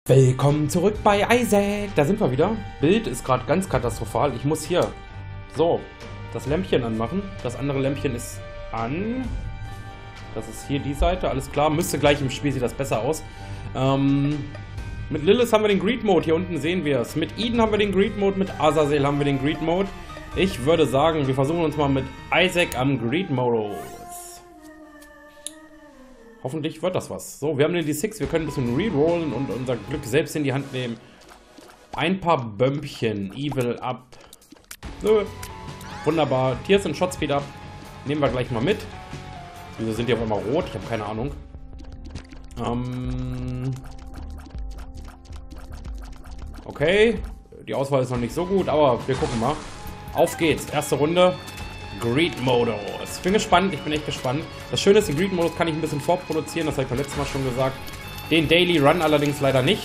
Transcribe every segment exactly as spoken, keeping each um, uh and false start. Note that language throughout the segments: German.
Willkommen zurück bei Isaac. Da sind wir wieder. Bild ist gerade ganz katastrophal. Ich muss hier so das Lämpchen anmachen. Das andere Lämpchen ist an. Das ist hier die Seite. Alles klar. Müsste gleich im Spiel sieht das besser aus. Ähm, mit Lilith haben wir den Greed Mode. Hier unten sehen wir es. Mit Eden haben wir den Greed Mode. Mit Azazel haben wir den Greed Mode. Ich würde sagen, wir versuchen uns mal mit Isaac am Greed Mode. Hoffentlich wird das was. So, wir haben den D sechs, wir können ein bisschen rerollen und unser Glück selbst in die Hand nehmen. Ein paar Bömpchen. Evil up. Nö. Wunderbar. Tears und Shotspeed up. Nehmen wir gleich mal mit. Wieso sind die auf einmal rot? Ich habe keine Ahnung. Ähm. Okay. Die Auswahl ist noch nicht so gut, aber wir gucken mal. Auf geht's. Erste Runde. Greed Modus. Ich bin gespannt, ich bin echt gespannt. Das Schöne ist, den Greed Modus kann ich ein bisschen vorproduzieren, das habe ich beim letzten Mal schon gesagt. Den Daily Run allerdings leider nicht.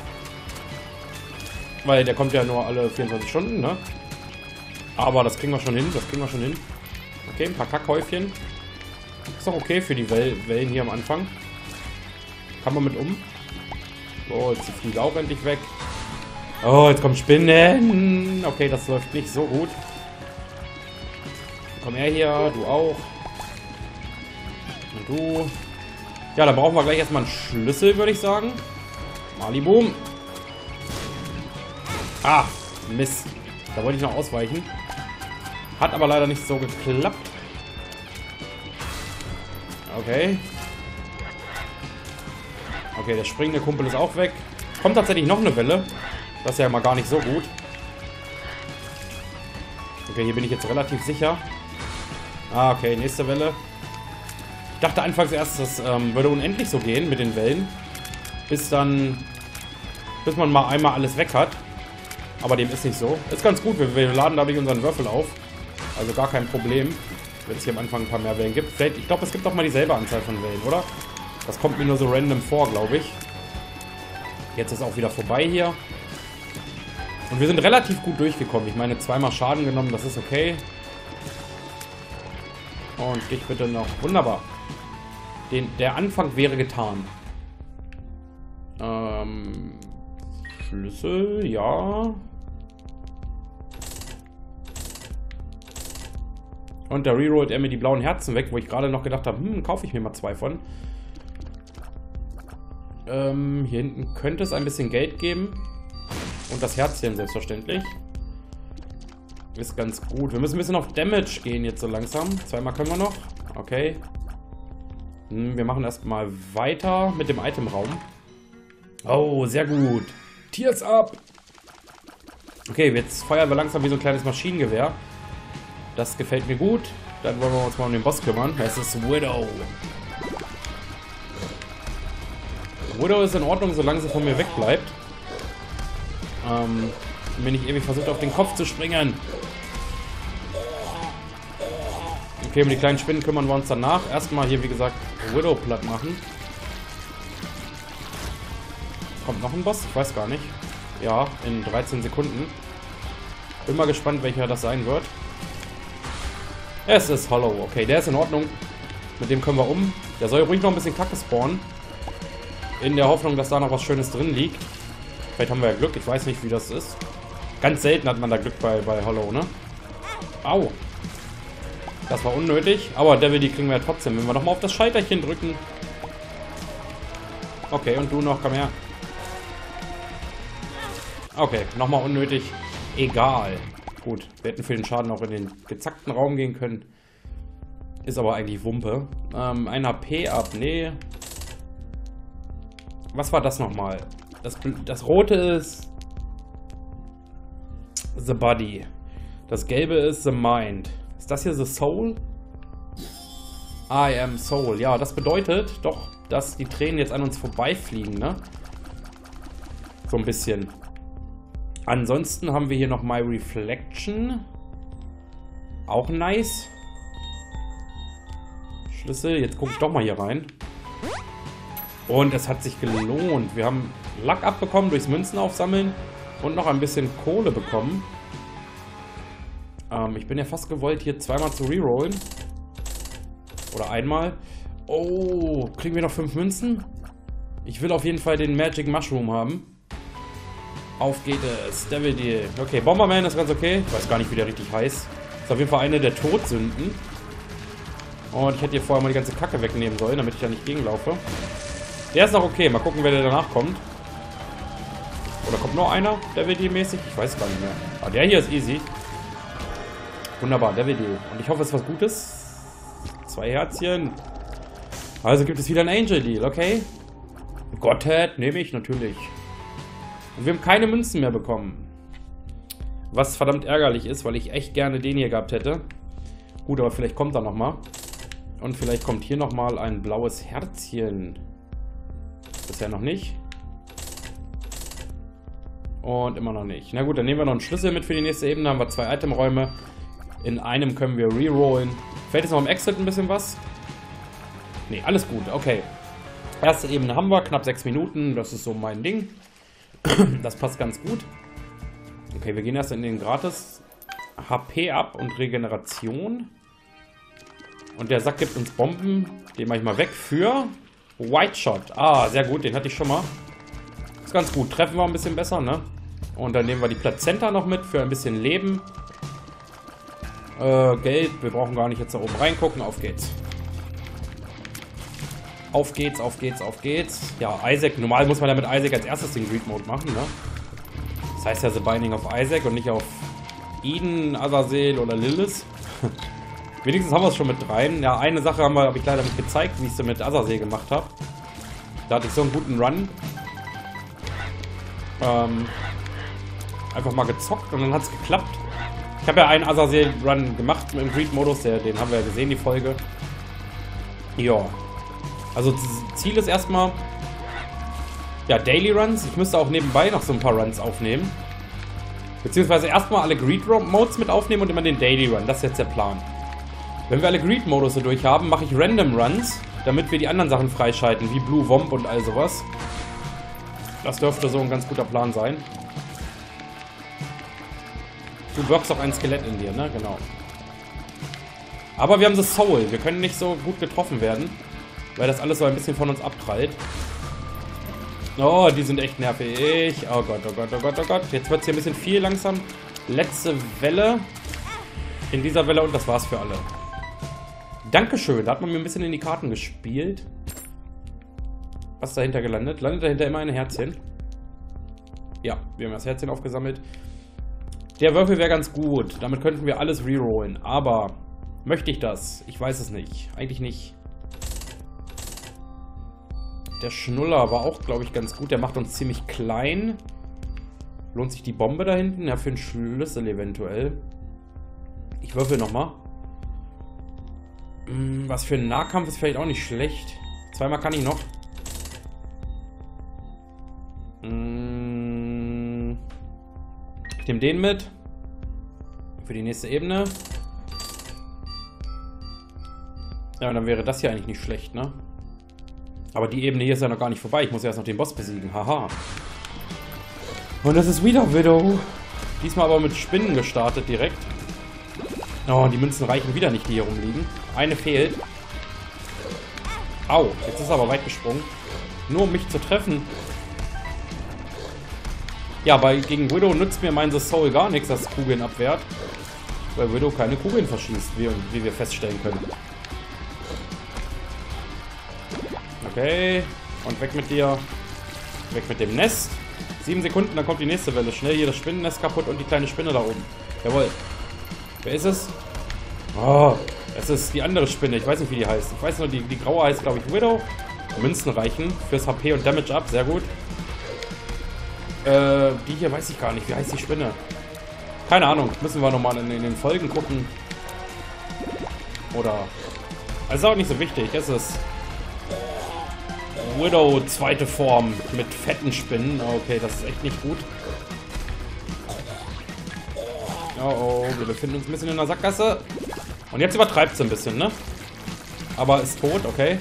Weil der kommt ja nur alle vierundzwanzig Stunden, ne? Aber das kriegen wir schon hin, das kriegen wir schon hin. Okay, ein paar Kackhäufchen. Ist doch okay für die Well Wellen hier am Anfang. Kann man mit um. So, jetzt die Fliege auch endlich weg. Oh, jetzt kommen Spinnen. Okay, das läuft nicht so gut. Komm her hier, du auch. Und du. Ja, dann brauchen wir gleich erstmal einen Schlüssel, würde ich sagen. Maliboom. Ah, Mist. Da wollte ich noch ausweichen. Hat aber leider nicht so geklappt. Okay. Okay, der springende Kumpel ist auch weg. Kommt tatsächlich noch eine Welle. Das ist ja mal gar nicht so gut. Okay, hier bin ich jetzt relativ sicher. Ah, okay, nächste Welle. Ich dachte anfangs erst, das ähm, würde unendlich so gehen mit den Wellen. Bis dann... Bis man mal einmal alles weg hat. Aber dem ist nicht so. Ist ganz gut, wir, wir laden dadurch unseren Würfel auf. Also gar kein Problem, wenn es hier am Anfang ein paar mehr Wellen gibt. Vielleicht, ich glaube, es gibt doch mal dieselbe Anzahl von Wellen, oder? Das kommt mir nur so random vor, glaube ich. Jetzt ist auch wieder vorbei hier. Und wir sind relativ gut durchgekommen. Ich meine, zweimal Schaden genommen, das ist okay. Und dich bitte noch. Wunderbar. Den, der Anfang wäre getan. Ähm, Schlüssel, ja. Und da rerollt er mir die blauen Herzen weg, wo ich gerade noch gedacht habe, hm, kaufe ich mir mal zwei von. Ähm, hier hinten könnte es ein bisschen Geld geben. Und das Herzchen selbstverständlich. Ist ganz gut. Wir müssen ein bisschen auf Damage gehen jetzt so langsam. Zweimal können wir noch. Okay. Hm, wir machen erstmal weiter mit dem Itemraum. Oh, sehr gut. Tears up. Okay, jetzt feuern wir langsam wie so ein kleines Maschinengewehr. Das gefällt mir gut. Dann wollen wir uns mal um den Boss kümmern. Es ist Widow. Widow ist in Ordnung, solange sie von mir wegbleibt. Ähm, wenn ich ewig versucht, auf den Kopf zu springen. Okay, um die kleinen Spinnen kümmern wir uns danach. Erstmal hier, wie gesagt, Widow platt machen. Kommt noch ein Boss? Ich weiß gar nicht. Ja, in dreizehn Sekunden. Bin mal gespannt, welcher das sein wird. Es ist Hollow. Okay, der ist in Ordnung. Mit dem können wir um. Der soll ruhig noch ein bisschen Kacke spawnen. In der Hoffnung, dass da noch was Schönes drin liegt. Vielleicht haben wir ja Glück. Ich weiß nicht, wie das ist. Ganz selten hat man da Glück bei, bei Hollow, ne? Au. Das war unnötig. Aber Devil, die kriegen wir ja trotzdem. Wenn wir nochmal auf das Scheiterchen drücken. Okay, und du noch. Komm her. Okay, nochmal unnötig. Egal. Gut, wir hätten für den Schaden auch in den gezackten Raum gehen können. Ist aber eigentlich Wumpe. Ähm, ein H P ab. Nee. Was war das nochmal? Das, das rote ist The Body. Das gelbe ist The Mind. Ist das hier The Soul? I am Soul. Ja, das bedeutet doch, dass die Tränen jetzt an uns vorbeifliegen, ne? So ein bisschen. Ansonsten haben wir hier noch My Reflection. Auch nice. Schlüssel. Jetzt gucke ich doch mal hier rein. Und es hat sich gelohnt. Wir haben Lack abbekommen durchs Münzen aufsammeln. Und noch ein bisschen Kohle bekommen. Ähm, ich bin ja fast gewollt, hier zweimal zu rerollen. Oder einmal. Oh, kriegen wir noch fünf Münzen? Ich will auf jeden Fall den Magic Mushroom haben. Auf geht es. Devil Deal. Okay, Bomberman ist ganz okay. Ich weiß gar nicht, wie der richtig heißt. Ist auf jeden Fall eine der Todsünden. Und ich hätte hier vorher mal die ganze Kacke wegnehmen sollen, damit ich da nicht gegenlaufe. Der ist noch okay. Mal gucken, wer der danach kommt. Oder kommt noch einer, Devil Deal-mäßig? Ich weiß gar nicht mehr. Aber der hier ist easy. Wunderbar, Devil Deal. Und ich hoffe, es ist was Gutes. Zwei Herzchen. Also gibt es wieder ein Angel Deal, okay? Godhead nehme ich natürlich. Und wir haben keine Münzen mehr bekommen. Was verdammt ärgerlich ist, weil ich echt gerne den hier gehabt hätte. Gut, aber vielleicht kommt er nochmal. Und vielleicht kommt hier nochmal ein blaues Herzchen. Bisher noch nicht. Und immer noch nicht. Na gut, dann nehmen wir noch einen Schlüssel mit für die nächste Ebene. Haben wir zwei Itemräume. In einem können wir rerollen. Fällt jetzt noch im Exit ein bisschen was? Ne, alles gut. Okay. Erste Ebene haben wir. Knapp sechs Minuten. Das ist so mein Ding. Das passt ganz gut. Okay, wir gehen erst in den Gratis H P ab und Regeneration. Und der Sack gibt uns Bomben. Den mache ich mal weg für White Shot. Ah, sehr gut. Den hatte ich schon mal. Ist ganz gut. Treffen wir ein bisschen besser, ne? Und dann nehmen wir die Plazenta noch mit für ein bisschen Leben. Äh, Geld. Wir brauchen gar nicht jetzt da oben reingucken. Auf geht's. Auf geht's, auf geht's, auf geht's. Ja, Isaac. Normal muss man ja mit Isaac als erstes den Greed Mode machen, ne? Das heißt ja The Binding of Isaac und nicht auf Eden, Azazel oder Lilith. Wenigstens haben wir es schon mit rein. Ja, eine Sache habe hab ich leider nicht gezeigt, wie ich es mit Azazel gemacht habe. Da hatte ich so einen guten Run. Ähm, einfach mal gezockt und dann hat es geklappt. Ich habe ja einen Azazel-Run gemacht im Greed-Modus, den haben wir ja gesehen, die Folge. Ja. Also Ziel ist erstmal, ja, Daily Runs. Ich müsste auch nebenbei noch so ein paar Runs aufnehmen. Beziehungsweise erstmal alle Greed-Modes mit aufnehmen und immer den Daily Run. Das ist jetzt der Plan. Wenn wir alle Greed-Modus so durch haben, mache ich Random Runs, damit wir die anderen Sachen freischalten, wie Blue Womp und all sowas. Das dürfte so ein ganz guter Plan sein. Du wirkst auch ein Skelett in dir, ne? Genau. Aber wir haben das Soul. Wir können nicht so gut getroffen werden, weil das alles so ein bisschen von uns abprallt. Oh, die sind echt nervig. Oh Gott, oh Gott, oh Gott, oh Gott. Jetzt wird es hier ein bisschen viel langsam. Letzte Welle. In dieser Welle und das war's für alle. Dankeschön. Da hat man mir ein bisschen in die Karten gespielt. Was ist dahinter gelandet? Landet dahinter immer ein Herzchen? Ja, wir haben das Herzchen aufgesammelt. Der Würfel wäre ganz gut. Damit könnten wir alles rerollen. Aber möchte ich das? Ich weiß es nicht. Eigentlich nicht. Der Schnuller war auch, glaube ich, ganz gut. Der macht uns ziemlich klein. Lohnt sich die Bombe da hinten? Ja, für einen Schlüssel eventuell. Ich würfel nochmal. Was für ein Nahkampf ist vielleicht auch nicht schlecht. Zweimal kann ich noch. Ich nehme den mit. Für die nächste Ebene. Ja, und dann wäre das hier eigentlich nicht schlecht, ne? Aber die Ebene hier ist ja noch gar nicht vorbei. Ich muss erst noch den Boss besiegen. Haha. Und das ist wieder Widow. Diesmal aber mit Spinnen gestartet direkt. Oh, und die Münzen reichen wieder nicht, die hier rumliegen. Eine fehlt. Au, jetzt ist er aber weit gesprungen. Nur um mich zu treffen. Ja, bei gegen Widow nützt mir mein The Soul gar nichts, das Kugeln abwehrt. Weil Widow keine Kugeln verschießt, wie, wie wir feststellen können. Okay. Und weg mit dir. Weg mit dem Nest. Sieben Sekunden, dann kommt die nächste Welle. Schnell hier das Spinnennest kaputt und die kleine Spinne da oben. Jawohl. Wer ist es? Oh, es ist die andere Spinne. Ich weiß nicht, wie die heißt. Ich weiß nur, die, die graue heißt, glaube ich, Widow. Münzen reichen fürs H P und Damage ab. Sehr gut. Äh, die hier weiß ich gar nicht. Wie heißt die Spinne? Keine Ahnung. Müssen wir nochmal in, in den Folgen gucken. Oder... Also ist auch nicht so wichtig. Es ist... Widow zweite Form mit fetten Spinnen. Okay, das ist echt nicht gut. Oh oh, wir befinden uns ein bisschen in der Sackgasse. Und jetzt übertreibt sie ein bisschen, ne? Aber ist tot, okay.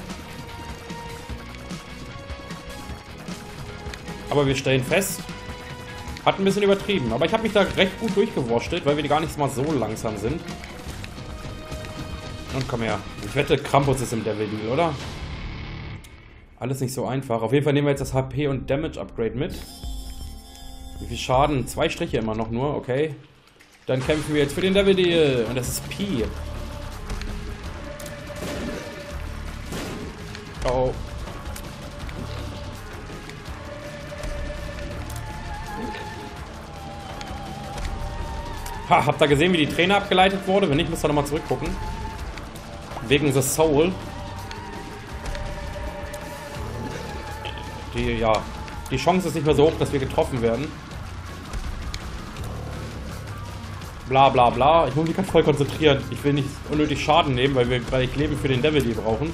Aber wir stellen fest, hat ein bisschen übertrieben. Aber ich habe mich da recht gut durchgewurschtelt, weil wir gar nicht mal so langsam sind. Und komm her. Ich wette, Krampus ist im Devil Deal, oder? Alles nicht so einfach. Auf jeden Fall nehmen wir jetzt das H P und Damage Upgrade mit. Wie viel Schaden? Zwei Striche immer noch nur, okay. Dann kämpfen wir jetzt für den Devil Deal. Und das ist Pi. Oh. Ha, habt ihr gesehen, wie die Träne abgeleitet wurde? Wenn nicht, müsst ihr nochmal zurückgucken. Wegen The Soul. Die, ja, die Chance ist nicht mehr so hoch, dass wir getroffen werden. Bla bla bla. Ich muss mich ganz voll konzentrieren. Ich will nicht unnötig Schaden nehmen, weil wir gleich Leben für den Devil Deal brauchen.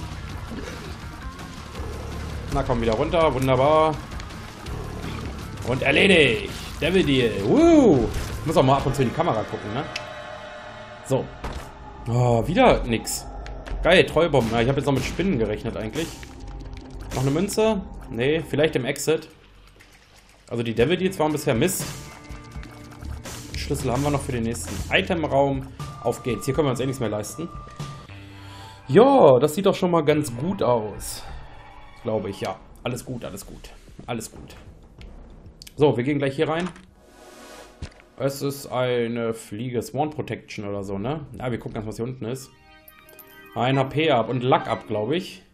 Na komm, wieder runter. Wunderbar. Und erledigt. Devil Deal. Woo. Ich muss auch mal ab und zu in die Kamera gucken, ne? So. Oh, wieder nix. Geil, Treubomben. Ja, ich habe jetzt noch mit Spinnen gerechnet eigentlich. Noch eine Münze? Nee, vielleicht im Exit. Also die Devil Deals waren bisher Mist. Schlüssel haben wir noch für den nächsten Itemraum. Auf geht's. Hier können wir uns eh nichts mehr leisten. Ja, das sieht doch schon mal ganz gut aus. Glaube ich, ja. Alles gut, alles gut. Alles gut. So, wir gehen gleich hier rein. Es ist eine Fliege. Swarm Protection oder so, ne? Ja, wir gucken erst, was hier unten ist. Ein H P ab und Luck ab, glaube ich.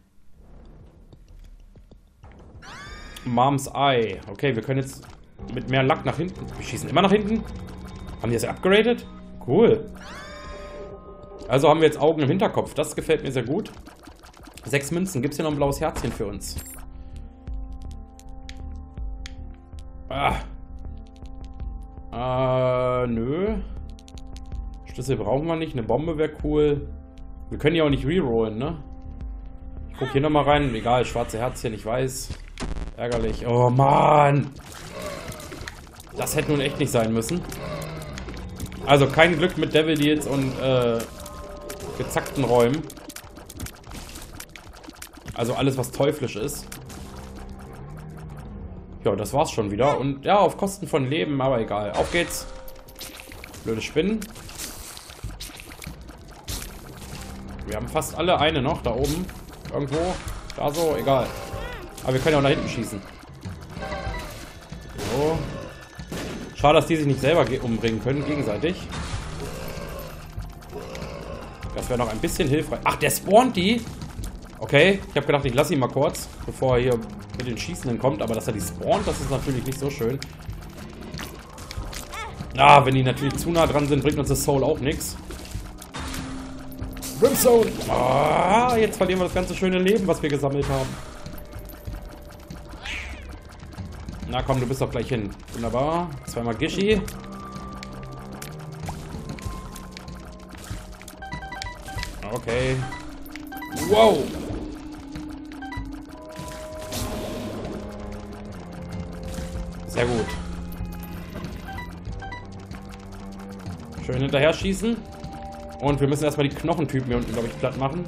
Mom's Eye. Okay, wir können jetzt mit mehr Luck nach hinten. Wir schießen immer nach hinten. Haben die das upgraded? Cool. Also haben wir jetzt Augen im Hinterkopf. Das gefällt mir sehr gut. Sechs Münzen. Gibt es hier noch ein blaues Herzchen für uns? Ah. Äh, nö. Schlüssel brauchen wir nicht. Eine Bombe wäre cool. Wir können ja auch nicht rerollen, ne? Ich guck hier nochmal rein. Egal, schwarze Herzchen, ich weiß. Ärgerlich. Oh, Mann. Das hätte nun echt nicht sein müssen. Also kein Glück mit Devil Deals und äh, gezackten Räumen. Also alles, was teuflisch ist. Ja, das war's schon wieder. Und ja, auf Kosten von Leben, aber egal. Auf geht's. Blöde Spinnen. Wir haben fast alle eine noch, da oben. Irgendwo. Da so, egal. Aber wir können ja auch nach hinten schießen. So. Schade, dass die sich nicht selber umbringen können, gegenseitig. Das wäre noch ein bisschen hilfreich. Ach, der spawnt die? Okay, ich habe gedacht, ich lasse ihn mal kurz, bevor er hier mit den Schießenden kommt. Aber dass er die spawnt, das ist natürlich nicht so schön. Ah, wenn die natürlich zu nah dran sind, bringt uns das Soul auch nichts. Brimstone! Ah, jetzt verlieren wir das ganze schöne Leben, was wir gesammelt haben. Na komm, du bist doch gleich hin. Wunderbar. Zweimal Gishi. Okay. Wow! Sehr gut. Schön hinterher schießen. Und wir müssen erstmal die Knochentypen hier unten, glaube ich, platt machen.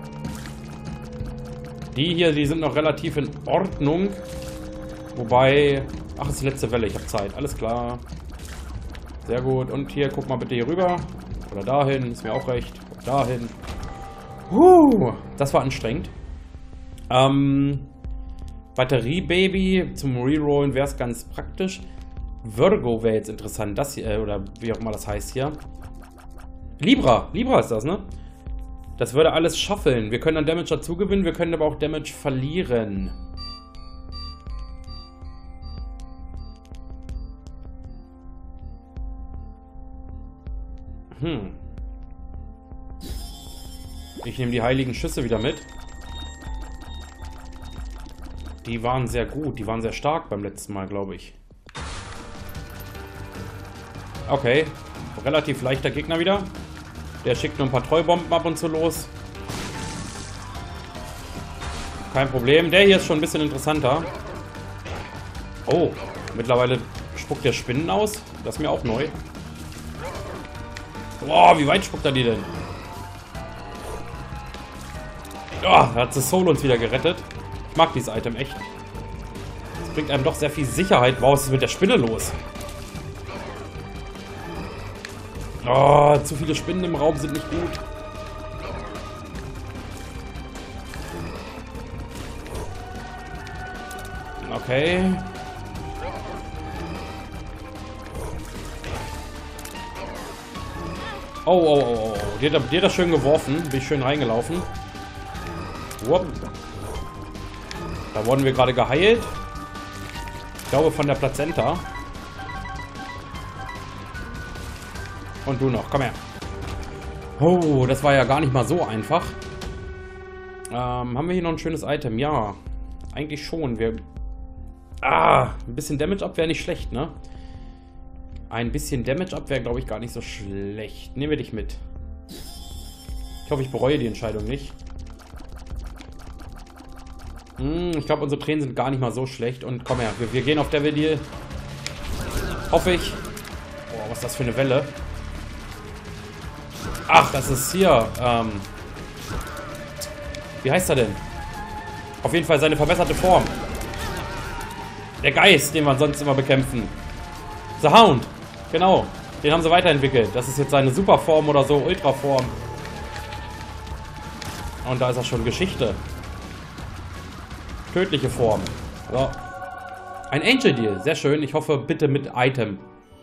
Die hier, die sind noch relativ in Ordnung. Wobei... Ach, es ist die letzte Welle, ich habe Zeit. Alles klar. Sehr gut. Und hier, guck mal bitte hier rüber. Oder dahin, ist mir auch recht. Dahin. Huh, das war anstrengend. Ähm... Batterie-Baby. Zum Rerollen wäre es ganz praktisch. Virgo wäre jetzt interessant. Das hier, oder wie auch immer das heißt hier. Libra. Libra ist das, ne? Das würde alles schaffeln. Wir können dann Damage dazu gewinnen, wir können aber auch Damage verlieren. Hm. Ich nehme die heiligen Schüsse wieder mit. Die waren sehr gut. Die waren sehr stark beim letzten Mal, glaube ich. Okay. Relativ leichter Gegner wieder. Der schickt nur ein paar Treubomben ab und zu los. Kein Problem. Der hier ist schon ein bisschen interessanter. Oh, mittlerweile spuckt der Spinnen aus. Das ist mir auch neu. Boah, wie weit spuckt er die denn? Oh, da hat das Soul uns wieder gerettet. Ich mag dieses Item echt. Das bringt einem doch sehr viel Sicherheit. Wow, was ist mit der Spinne los? Oh, zu viele Spinnen im Raum sind nicht gut. Okay. Oh, oh, oh, oh. Die hat, die hat das schön geworfen. Bin ich schön reingelaufen. Wupp. Da wurden wir gerade geheilt. Ich glaube von der Plazenta. Und du noch. Komm her. Oh, das war ja gar nicht mal so einfach. Ähm, haben wir hier noch ein schönes Item? Ja. Eigentlich schon. Wir... Ah, ein bisschen Damage ab wäre nicht schlecht, ne? Ein bisschen Damage ab wäre, glaube ich, gar nicht so schlecht. Nehmen wir dich mit. Ich hoffe, ich bereue die Entscheidung nicht. Hm, ich glaube, unsere Tränen sind gar nicht mal so schlecht. Und komm her, wir, wir gehen auf Devil Deal. Hoffe ich. Boah, was ist das für eine Welle? Ach, das ist hier. Ähm, wie heißt er denn? Auf jeden Fall seine verbesserte Form. Der Geist, den wir sonst immer bekämpfen. The Hound. Genau. Den haben sie weiterentwickelt. Das ist jetzt seine Superform oder so. Ultraform. Und da ist er schon Geschichte. Tödliche Form. So. Ein Angel Deal. Sehr schön. Ich hoffe, bitte mit Item.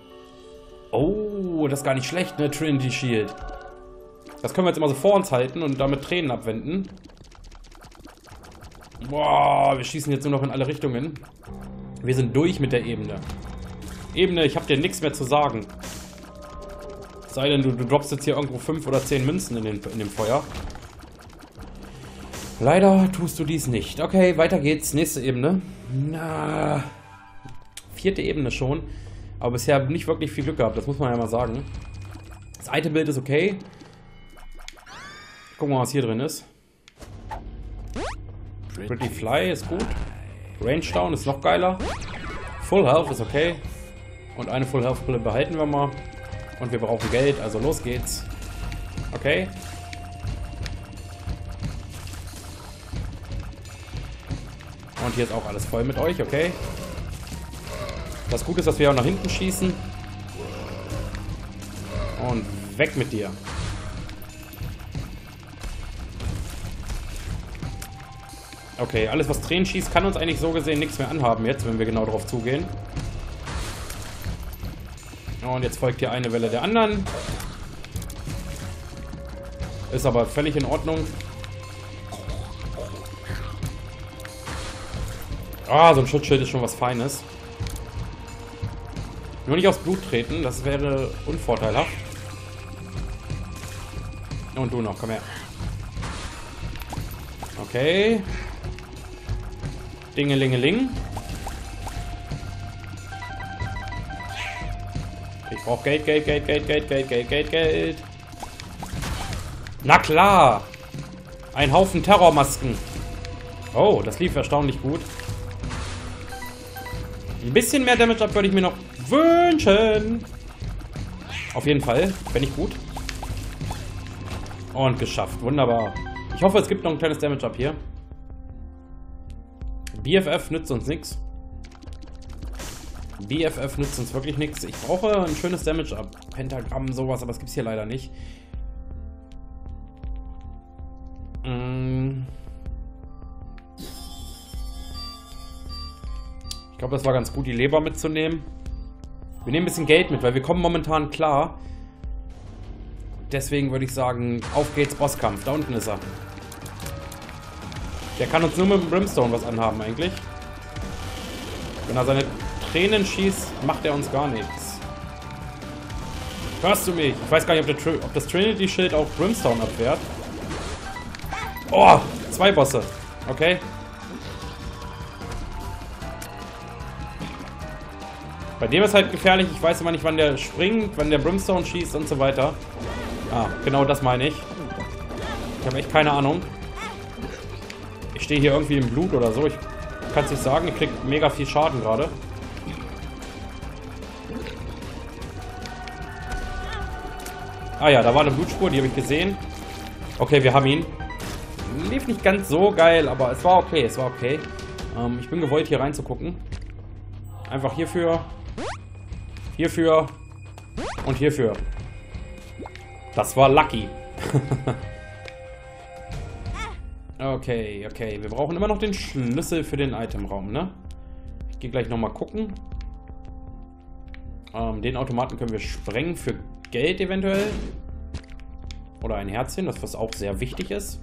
Oh, das ist gar nicht schlecht, ne? Trinity Shield. Das können wir jetzt immer so vor uns halten und damit Tränen abwenden. Boah, wir schießen jetzt nur noch in alle Richtungen. Wir sind durch mit der Ebene. Ebene, ich habe dir nichts mehr zu sagen. Sei denn, du, du droppst jetzt hier irgendwo fünf oder zehn Münzen in, den, in dem Feuer. Leider tust du dies nicht. Okay, weiter geht's. Nächste Ebene. Na, vierte Ebene schon. Aber bisher nicht wirklich viel Glück gehabt, das muss man ja mal sagen. Das Itembild ist okay. Gucken wir mal, was hier drin ist. Pretty Fly ist gut. Range Down ist noch geiler. Full Health ist okay. Und eine Full Health Brille behalten wir mal. Und wir brauchen Geld, also los geht's. Okay. Und hier ist auch alles voll mit euch, okay. Das Gute ist, dass wir auch nach hinten schießen. Und weg mit dir. Okay, alles was Tränen schießt, kann uns eigentlich so gesehen nichts mehr anhaben jetzt, wenn wir genau drauf zugehen. Und jetzt folgt hier eine Welle der anderen. Ist aber völlig in Ordnung. Ah, so ein Schutzschild ist schon was Feines. Nur nicht aufs Blut treten, das wäre unvorteilhaft. Und du noch, komm her. Okay. Dingelingeling. Ich brauche Geld, Geld, Geld, Geld, Geld, Geld, Geld, Geld, Geld. Na klar. Ein Haufen Terrormasken. Oh, das lief erstaunlich gut. Ein bisschen mehr Damage ab würde ich mir noch wünschen. Auf jeden Fall. Wenn nicht gut. Und geschafft. Wunderbar. Ich hoffe, es gibt noch ein kleines Damage ab hier. B F F nützt uns nichts. B F F nützt uns wirklich nichts. Ich brauche ein schönes Damage ab. Pentagramm, sowas, aber das gibt es hier leider nicht. Mm. Ich glaube, das war ganz gut, die Leber mitzunehmen. Wir nehmen ein bisschen Geld mit, weil wir kommen momentan klar. Deswegen würde ich sagen, auf geht's, Bosskampf. Da unten ist er. Der kann uns nur mit dem Brimstone was anhaben eigentlich. Wenn er seine Tränen schießt, macht er uns gar nichts. Hörst du mich? Ich weiß gar nicht, ob, der, ob das Trinity-Schild auch Brimstone abwehrt. Oh, zwei Bosse. Okay. Bei dem ist halt gefährlich. Ich weiß immer nicht, wann der springt, wann der Brimstone schießt und so weiter. Ah, genau das meine ich. Ich habe echt keine Ahnung. Ich stehe hier irgendwie im Blut oder so. Ich kann es nicht sagen. Ich krieg mega viel Schaden gerade. Ah ja, da war eine Blutspur, die habe ich gesehen. Okay, wir haben ihn. Lief nicht ganz so geil, aber es war okay, es war okay. Ähm, ich bin gewollt, hier reinzugucken. Einfach hierfür. Hierfür. Und hierfür. Das war lucky. Okay, okay. Wir brauchen immer noch den Schlüssel für den Itemraum, ne? Ich gehe gleich nochmal gucken. Ähm, den Automaten können wir sprengen für Geld eventuell. Oder ein Herzchen, das was auch sehr wichtig ist.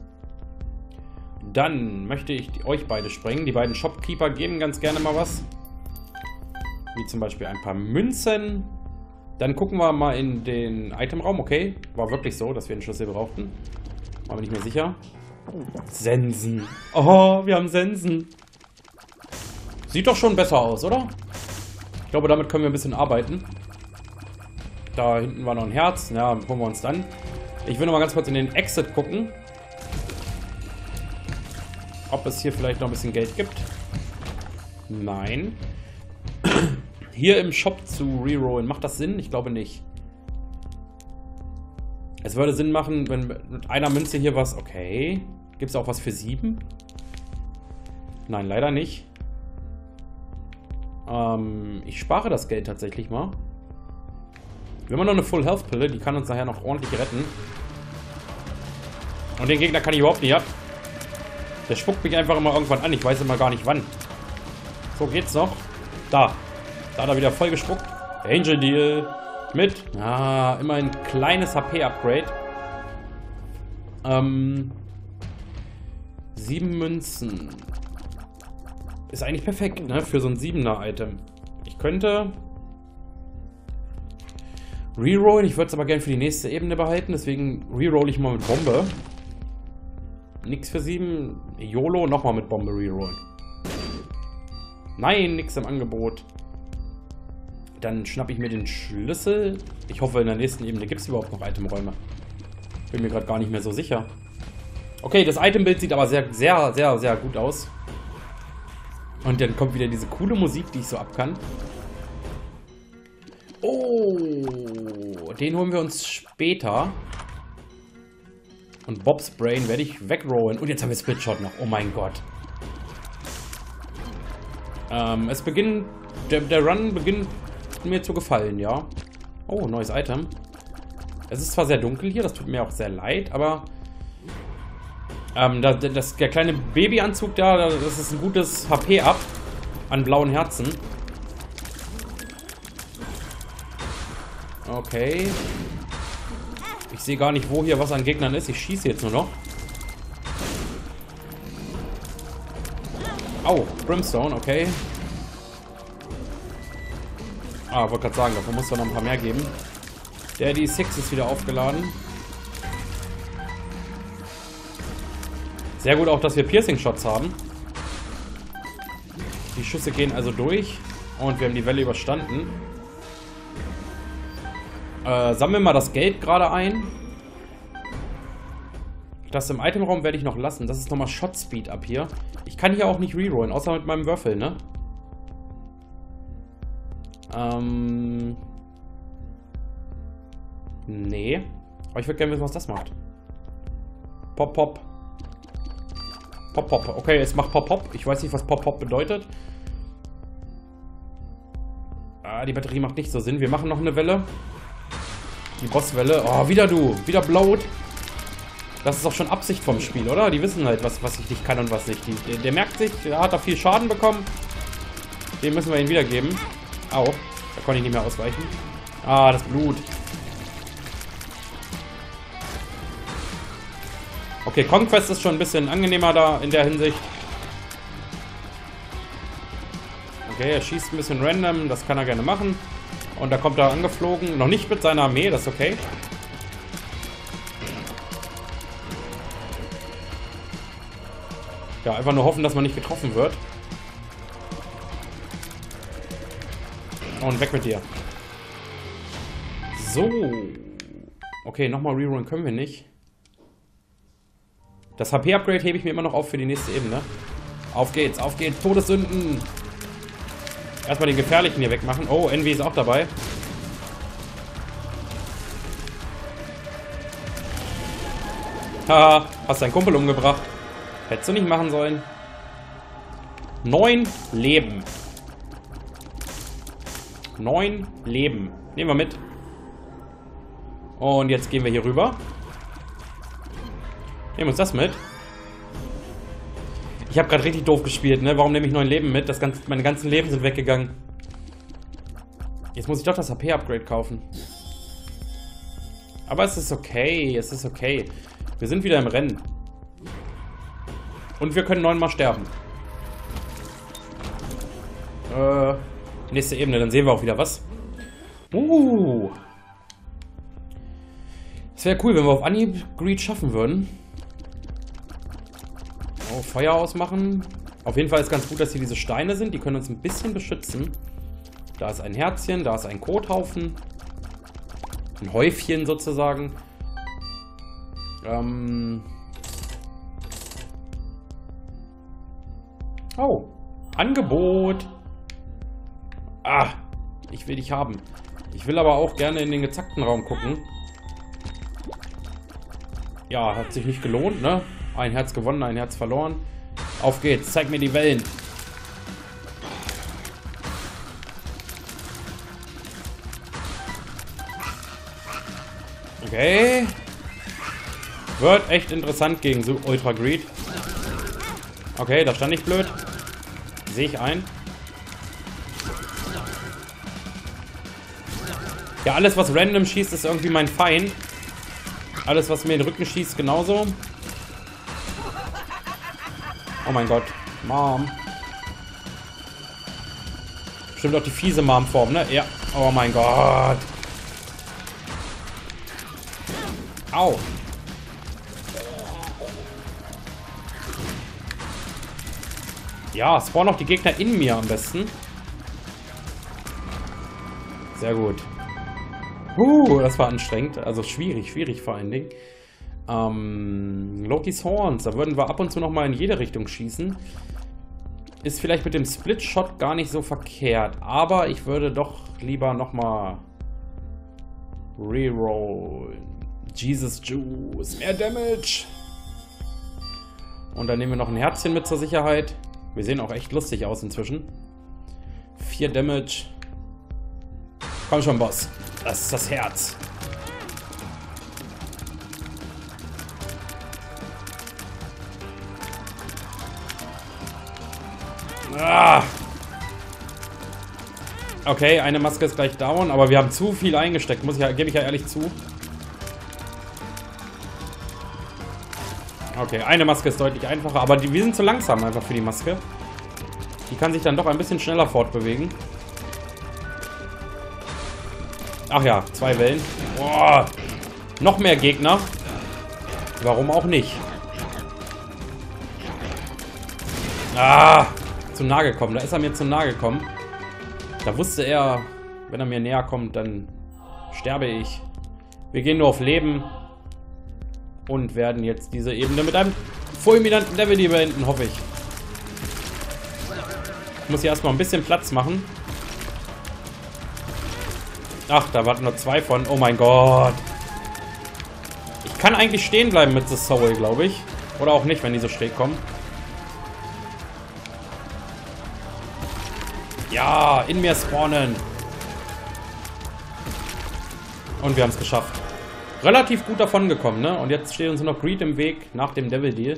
Dann möchte ich die, euch beide sprengen. Die beiden Shopkeeper geben ganz gerne mal was. Wie zum Beispiel ein paar Münzen. Dann gucken wir mal in den Itemraum. Okay, war wirklich so, dass wir einen Schlüssel brauchten. War mir nicht mehr sicher. Sensen. Oh, wir haben Sensen. Sieht doch schon besser aus, oder? Ich glaube, damit können wir ein bisschen arbeiten. Da hinten war noch ein Herz. Ja, holen wir uns dann. Ich will noch mal ganz kurz in den Exit gucken. Ob es hier vielleicht noch ein bisschen Geld gibt. Nein. Hier im Shop zu rerollen. Macht das Sinn? Ich glaube nicht. Es würde Sinn machen, wenn mit einer Münze hier was... Okay. Gibt es auch was für sieben? Nein, leider nicht. Ähm, ich spare das Geld tatsächlich mal. Wir haben noch eine Full Health Pille. Die kann uns nachher noch ordentlich retten. Und den Gegner kann ich überhaupt nicht ab. Der spuckt mich einfach immer irgendwann an. Ich weiß immer gar nicht wann. So, geht's noch. Da. Da hat er wieder voll gespuckt. Angel Deal. Mit. Ah, immer ein kleines H P-Upgrade. Ähm. Sieben Münzen. Ist eigentlich perfekt, ne? Für so ein Siebener-Item. Ich könnte rerollen. Ich würde es aber gerne für die nächste Ebene behalten. Deswegen reroll ich mal mit Bombe. Nix für sieben. YOLO. Nochmal mit Bombe rerollen. Nein, nix im Angebot. Dann schnappe ich mir den Schlüssel. Ich hoffe, in der nächsten Ebene gibt es überhaupt noch Itemräume. Bin mir gerade gar nicht mehr so sicher. Okay, das Itembild sieht aber sehr, sehr, sehr, sehr gut aus. Und dann kommt wieder diese coole Musik, die ich so ab kann. Oh, den holen wir uns später. Und Bob's Brain werde ich wegrollen. Und jetzt haben wir Splitshot noch. Oh mein Gott. Ähm, es beginnt... Der, der Run beginnt mir zu gefallen, ja. Oh, neues Item. Es ist zwar sehr dunkel hier, das tut mir auch sehr leid, aber... Ähm, das, das, der kleine Babyanzug da, das ist ein gutes H P-Up an blauen Herzen. Okay. Ich sehe gar nicht, wo hier was an Gegnern ist. Ich schieße jetzt nur noch. Au, Brimstone, okay. Ah, wollte gerade sagen, davon muss es noch ein paar mehr geben. Der D sechs ist wieder aufgeladen. Sehr gut auch, dass wir Piercing-Shots haben. Die Schüsse gehen also durch. Und wir haben die Welle überstanden. Äh, sammeln wir mal das Geld gerade ein. Das im Itemraum werde ich noch lassen. Das ist nochmal Shot Speed ab hier. Ich kann hier auch nicht rerollen, außer mit meinem Würfel, ne? Ähm... Nee. Aber ich würde gerne wissen, was das macht. Pop, pop. Pop, pop. Okay, es macht pop, pop. Ich weiß nicht, was pop, pop bedeutet. Ah, die Batterie macht nicht so Sinn. Wir machen noch eine Welle. Die Bosswelle. Oh, wieder du. Wieder Bloat. Das ist auch schon Absicht vom Spiel, oder? Die wissen halt, was, was ich nicht kann und was nicht. Die, der, der merkt sich, der hat da viel Schaden bekommen. Den müssen wir ihm wiedergeben. Au. Da konnte ich nicht mehr ausweichen. Ah, das Blut. Okay, Conquest ist schon ein bisschen angenehmer da in der Hinsicht. Okay, er schießt ein bisschen random. Das kann er gerne machen. Und da kommt er angeflogen. Noch nicht mit seiner Armee, das ist okay. Ja, einfach nur hoffen, dass man nicht getroffen wird. Und weg mit dir. So. Okay, nochmal rerollen können wir nicht. Das H P-Upgrade hebe ich mir immer noch auf für die nächste Ebene. Auf geht's, auf geht's. Todessünden. Erstmal den Gefährlichen hier wegmachen. Oh, Envy ist auch dabei. Haha, hast deinen Kumpel umgebracht. Hättest du nicht machen sollen. Neun Leben. Neun Leben. Nehmen wir mit. Und jetzt gehen wir hier rüber. Nehmen uns das mit. Ich habe gerade richtig doof gespielt, ne? Warum nehme ich neun Leben mit? Das ganze, meine ganzen Leben sind weggegangen. Jetzt muss ich doch das H P-Upgrade kaufen. Aber es ist okay, es ist okay. Wir sind wieder im Rennen. Und wir können neunmal sterben. Äh, nächste Ebene, dann sehen wir auch wieder was. Uh. Es wäre cool, wenn wir auf Anhieb Greed schaffen würden. Oh, Feuer ausmachen. Auf jeden Fall ist ganz gut, dass hier diese Steine sind. Die können uns ein bisschen beschützen. Da ist ein Herzchen, da ist ein Kothaufen. Ein Häufchen sozusagen. Ähm. Oh. Angebot. Ah. Ich will dich haben. Ich will aber auch gerne in den gezackten Raum gucken. Ja, hat sich nicht gelohnt, ne? Ein Herz gewonnen, ein Herz verloren. Auf geht's, zeig mir die Wellen. Okay. Wird echt interessant gegen so Ultra Greed. Okay, da stand ich blöd. Sehe ich ein. Ja, alles was random schießt, ist irgendwie mein Feind. Alles was mir in den Rücken schießt, genauso. Oh mein Gott. Mom. Bestimmt auch die fiese Mom-Form, ne? Ja. Oh mein Gott. Au. Ja, spawnen auch die Gegner in mir am besten. Sehr gut. Uh, das war anstrengend. Also schwierig, schwierig vor allen Dingen. Ähm, Loki's Horns. Da würden wir ab und zu nochmal in jede Richtung schießen. Ist vielleicht mit dem Split-Shot gar nicht so verkehrt. Aber ich würde doch lieber nochmal rerollen. Jesus Juice. Mehr Damage. Und dann nehmen wir noch ein Herzchen mit zur Sicherheit. Wir sehen auch echt lustig aus inzwischen. vier Damage. Komm schon, Boss. Das ist das Herz. Ah. Okay, eine Maske ist gleich down, aber wir haben zu viel eingesteckt, muss ich ja, gebe ich ja ehrlich zu. Okay, eine Maske ist deutlich einfacher, aber die, wir sind zu langsam einfach für die Maske. Die kann sich dann doch ein bisschen schneller fortbewegen. Ach ja, zwei Wellen. Boah, noch mehr Gegner. Warum auch nicht? Ah, zu nah gekommen. Da ist er mir zu nah gekommen. Da wusste er, wenn er mir näher kommt, dann sterbe ich. Wir gehen nur auf Leben. Und werden jetzt diese Ebene mit einem fulminanten Level beenden, hoffe ich. Ich muss hier erstmal ein bisschen Platz machen. Ach, da warten nur zwei von. Oh mein Gott. Ich kann eigentlich stehen bleiben mit The Soul, glaube ich. Oder auch nicht, wenn die so schräg kommen. Ja, in mir spawnen. Und wir haben es geschafft. Relativ gut davon gekommen, ne? Und jetzt steht uns noch Greed im Weg nach dem Devil Deal.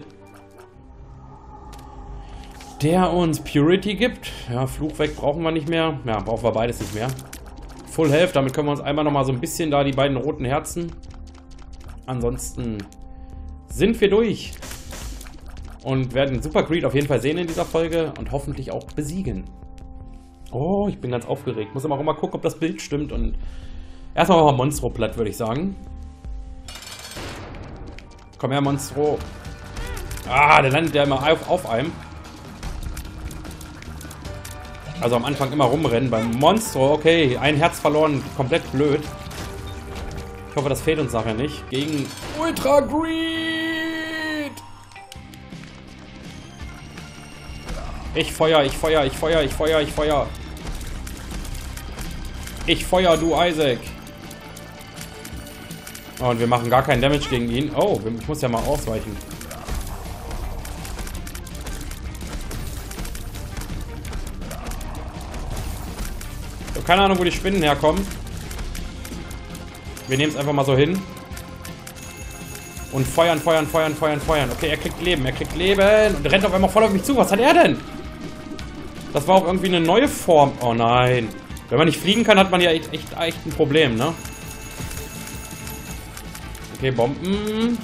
Der uns Purity gibt. Ja, Fluch weg brauchen wir nicht mehr. Ja, brauchen wir beides nicht mehr. Full Health, damit können wir uns einmal nochmal so ein bisschen da die beiden roten Herzen. Ansonsten sind wir durch. Und werden Super Greed auf jeden Fall sehen in dieser Folge. Und hoffentlich auch besiegen. Oh, ich bin ganz aufgeregt. Muss aber auch mal gucken, ob das Bild stimmt. Und erstmal machen wir Monstro platt, würde ich sagen. Komm her, Monstro. Ah, der landet ja immer auf, auf einem. Also am Anfang immer rumrennen. Beim Monstro, okay, ein Herz verloren, komplett blöd. Ich hoffe, das fehlt uns nachher nicht. Gegen Ultra Greed. Ich feuer, ich feuer, ich feuer, ich feuer, ich feuer. Ich feuer, du Isaac. Oh, und wir machen gar keinen Damage gegen ihn. Oh, ich muss ja mal ausweichen. Ich habe keine Ahnung, wo die Spinnen herkommen. Wir nehmen es einfach mal so hin. Und feuern, feuern, feuern, feuern, feuern. Okay, er kriegt Leben, er kriegt Leben. Und rennt auf einmal voll auf mich zu. Was hat er denn? Das war auch irgendwie eine neue Form. Oh nein. Wenn man nicht fliegen kann, hat man ja echt, echt, echt ein Problem, ne? Okay, Bomben.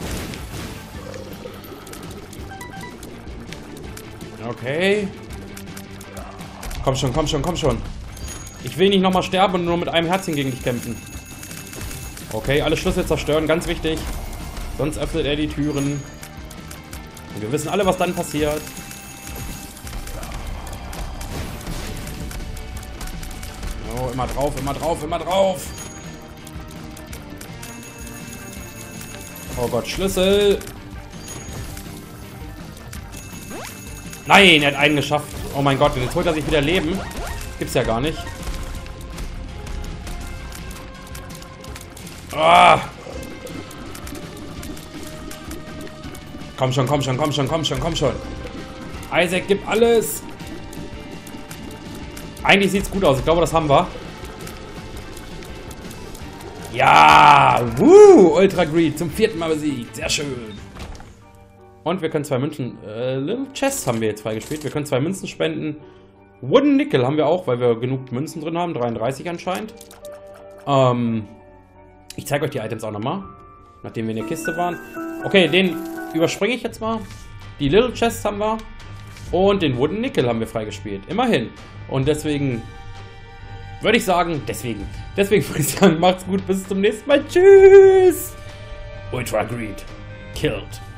Okay. Komm schon, komm schon, komm schon. Ich will nicht nochmal sterben und nur mit einem Herzchen gegen dich kämpfen. Okay, alle Schlüssel zerstören, ganz wichtig. Sonst öffnet er die Türen. Und wir wissen alle, was dann passiert. Oh, immer drauf, immer drauf, immer drauf. Oh Gott, Schlüssel. Nein, er hat einen geschafft. Oh mein Gott, jetzt holt er sich wieder Leben. Gibt's ja gar nicht. Ah. Komm schon, komm schon, komm schon, komm schon, komm schon. Isaac, gib alles. Eigentlich sieht's gut aus. Ich glaube, das haben wir. Ja! Woo! Ultra Greed zum vierten Mal besiegt. Sehr schön. Und wir können zwei Münzen... Äh, Little Chests haben wir jetzt freigespielt. Wir können zwei Münzen spenden. Wooden Nickel haben wir auch, weil wir genug Münzen drin haben. dreiunddreißig anscheinend. Ähm... Ich zeige euch die Items auch nochmal. Nachdem wir in der Kiste waren. Okay, den überspringe ich jetzt mal. Die Little Chests haben wir. Und den Wooden Nickel haben wir freigespielt. Immerhin. Und deswegen würde ich sagen, deswegen, deswegen würde ich sagen, macht's gut, bis zum nächsten Mal. Tschüss. Ultra Greed. Killed.